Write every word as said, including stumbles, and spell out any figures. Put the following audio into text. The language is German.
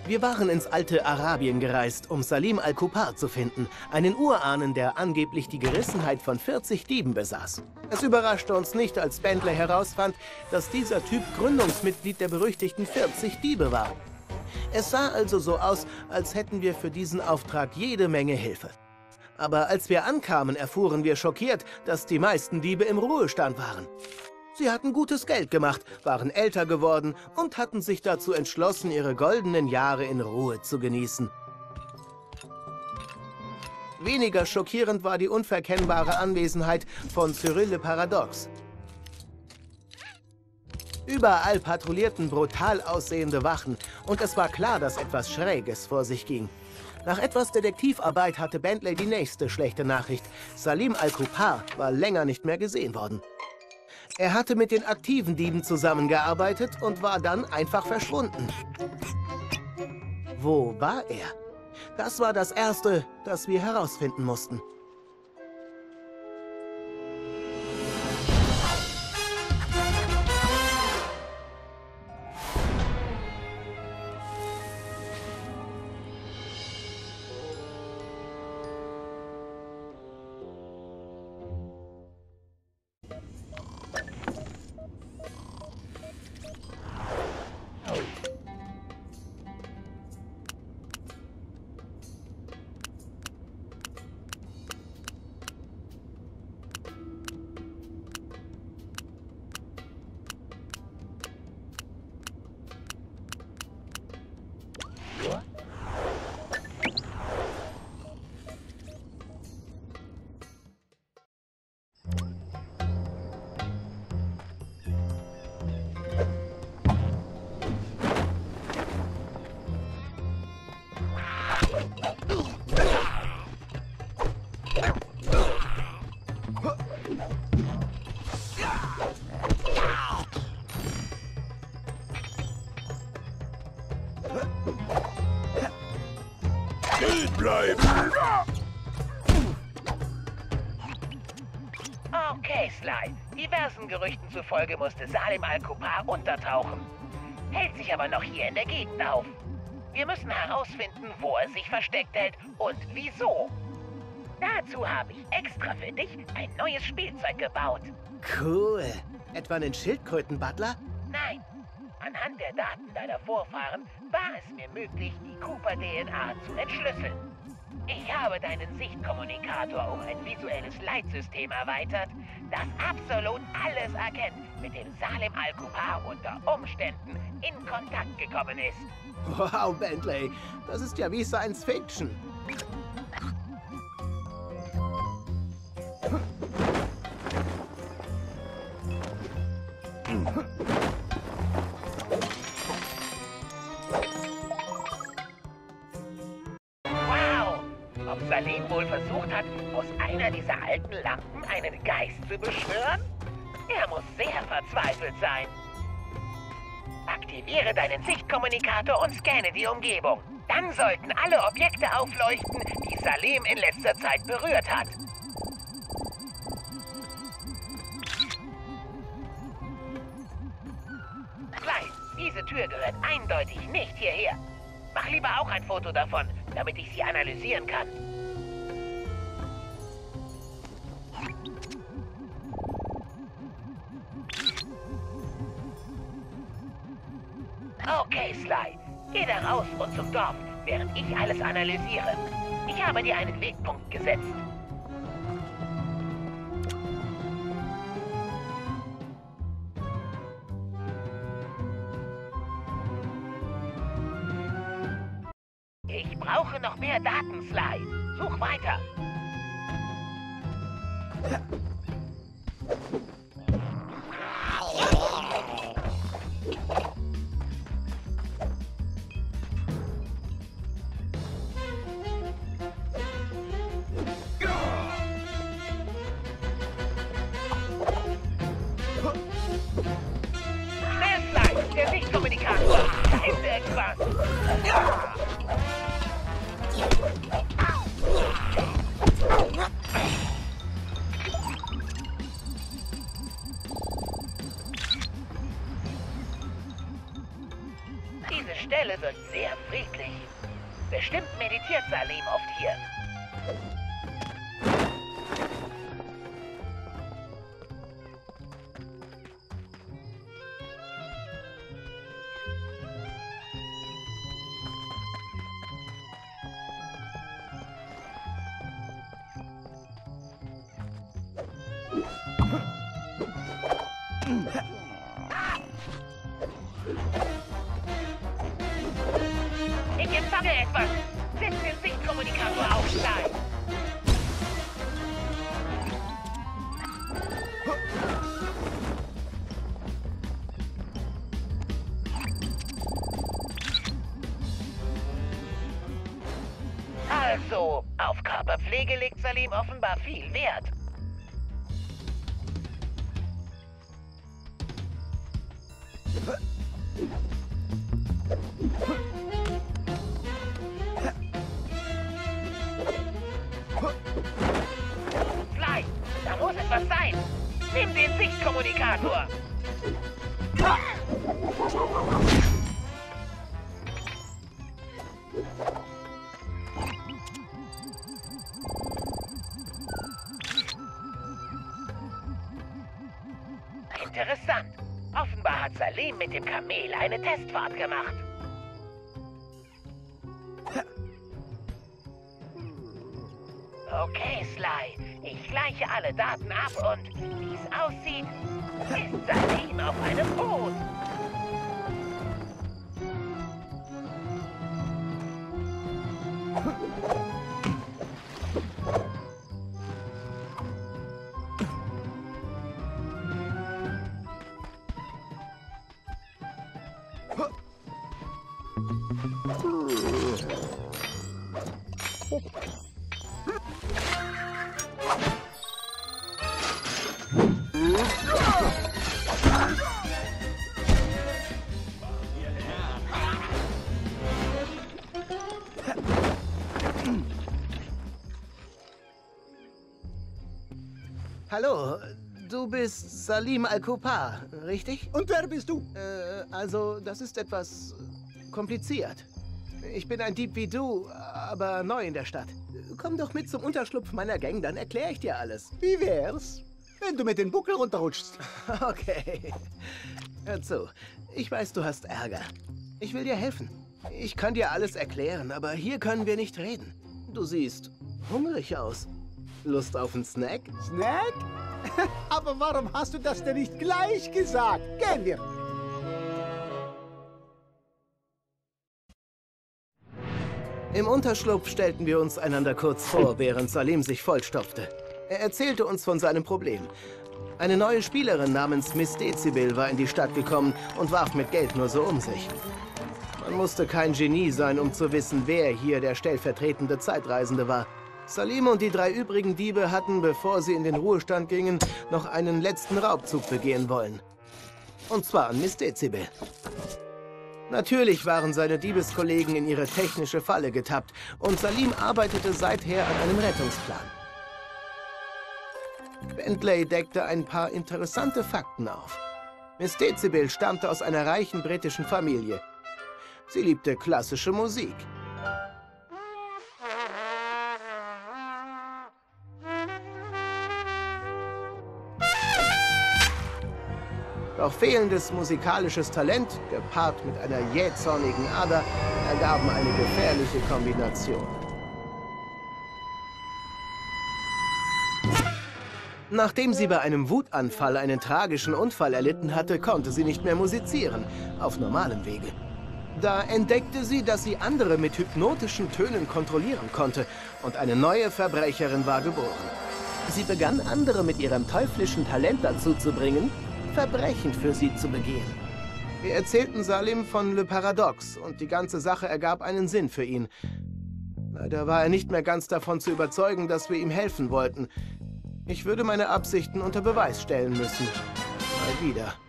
Wir waren ins alte Arabien gereist, um Salim al-Kupar zu finden, einen Urahnen, der angeblich die Gerissenheit von vierzig Dieben besaß. Es überraschte uns nicht, als Bentley herausfand, dass dieser Typ Gründungsmitglied der berüchtigten vierzig Diebe war. Es sah also so aus, als hätten wir für diesen Auftrag jede Menge Hilfe. Aber als wir ankamen, erfuhren wir schockiert, dass die meisten Diebe im Ruhestand waren. Sie hatten gutes Geld gemacht, waren älter geworden und hatten sich dazu entschlossen, ihre goldenen Jahre in Ruhe zu genießen. Weniger schockierend war die unverkennbare Anwesenheit von Cyril le Paradox. Überall patrouillierten brutal aussehende Wachen und es war klar, dass etwas Schräges vor sich ging. Nach etwas Detektivarbeit hatte Bentley die nächste schlechte Nachricht. Salim al-Kupar war länger nicht mehr gesehen worden. Er hatte mit den aktiven Dieben zusammengearbeitet und war dann einfach verschwunden. Wo war er? Das war das Erste, das wir herausfinden mussten. Okay, Sly. Diversen Gerüchten zufolge musste Salim al-Kupar untertauchen. Hält sich aber noch hier in der Gegend auf. Wir müssen herausfinden, wo er sich versteckt hält und wieso. Dazu habe ich extra für dich ein neues Spielzeug gebaut. Cool. Etwa einen Schildkröten-Butler? Nein. Anhand der Daten deiner Vorfahren war es mir möglich, die Cooper-D N A zu entschlüsseln. Ich habe deinen Sichtkommunikator um ein visuelles Leitsystem erweitert, das absolut alles erkennt, mit dem Salim al-Kupar unter Umständen in Kontakt gekommen ist. Wow, Bentley, das ist ja wie Science Fiction. Ob Salim wohl versucht hat, aus einer dieser alten Lampen einen Geist zu beschwören? Er muss sehr verzweifelt sein. Aktiviere deinen Sichtkommunikator und scanne die Umgebung. Dann sollten alle Objekte aufleuchten, die Salim in letzter Zeit berührt hat. Sly, diese Tür gehört eindeutig nicht hierher. Mach lieber auch ein Foto davon, damit ich sie analysieren kann. Okay, Sly. Geh da raus und zum Dorf, während ich alles analysiere. Ich habe dir einen Wegpunkt gesetzt. Ich brauche noch mehr Daten, Sly. Such weiter. Schnell, Sly! Der Sichtkommunikator! Da ist irgendwas! Diese Stelle wirkt sehr friedlich. Bestimmt meditiert Salim oft hier. Ich empfange etwas. Setz den Sichtkommunikator auf, Sly. Also, auf Körperpflege legt Salim offenbar viel Wert. Sly, da muss etwas sein. Nimm den Sichtkommunikator. Interessant. Offenbar hat Salim mit dem Kamel eine Testfahrt gemacht. Okay, Sly. Ich gleiche alle Daten ab und wie es aussieht, ist Salim auf einem Boot. Hallo, du bist Salim Al-Kupar, richtig? Und wer bist du? Äh, also, das ist etwas kompliziert. Ich bin ein Dieb wie du, aber neu in der Stadt. Komm doch mit zum Unterschlupf meiner Gang, dann erkläre ich dir alles. Wie wär's, wenn du mit den Buckel runterrutschst? Okay. Hör zu, ich weiß, du hast Ärger. Ich will dir helfen. Ich kann dir alles erklären, aber hier können wir nicht reden. Du siehst hungrig aus. Lust auf einen Snack? Snack? Aber warum hast du das denn nicht gleich gesagt? Gehen wir. Im Unterschlupf stellten wir uns einander kurz vor, während Salim sich vollstopfte. Er erzählte uns von seinem Problem. Eine neue Spielerin namens Miss Dezibel war in die Stadt gekommen und warf mit Geld nur so um sich. Man musste kein Genie sein, um zu wissen, wer hier der stellvertretende Zeitreisende war. Salim und die drei übrigen Diebe hatten, bevor sie in den Ruhestand gingen, noch einen letzten Raubzug begehen wollen. Und zwar an Miss Dezibel. Natürlich waren seine Diebeskollegen in ihre technische Falle getappt und Salim arbeitete seither an einem Rettungsplan. Bentley deckte ein paar interessante Fakten auf. Miss Dezibel stammte aus einer reichen britischen Familie. Sie liebte klassische Musik. Doch fehlendes musikalisches Talent, gepaart mit einer jähzornigen Ader, ergaben eine gefährliche Kombination. Nachdem sie bei einem Wutanfall einen tragischen Unfall erlitten hatte, konnte sie nicht mehr musizieren, auf normalem Wege. Da entdeckte sie, dass sie andere mit hypnotischen Tönen kontrollieren konnte und eine neue Verbrecherin war geboren. Sie begann, andere mit ihrem teuflischen Talent dazu zu bringen, Verbrechen für sie zu begehen. Wir erzählten Salim von Le Paradox und die ganze Sache ergab einen Sinn für ihn. Leider war er nicht mehr ganz davon zu überzeugen, dass wir ihm helfen wollten. Ich würde meine Absichten unter Beweis stellen müssen. Mal wieder.